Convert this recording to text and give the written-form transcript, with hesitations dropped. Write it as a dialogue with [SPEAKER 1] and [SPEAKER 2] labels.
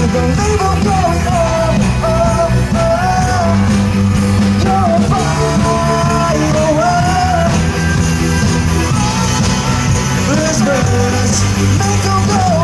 [SPEAKER 1] Don't leave them going on. You're a firework. Let's burn us, make them go.